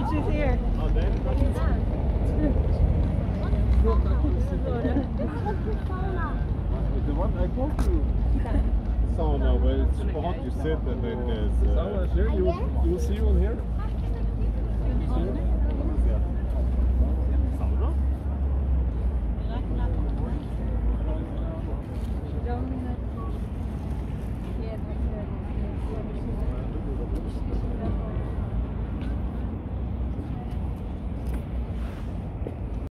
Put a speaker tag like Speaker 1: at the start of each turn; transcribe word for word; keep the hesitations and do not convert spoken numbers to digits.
Speaker 1: she's here.
Speaker 2: Oh, there? The one I go to sauna, where it's spot you sit and then there's. Uh,
Speaker 3: Sauna is here. You, you will see one here. See?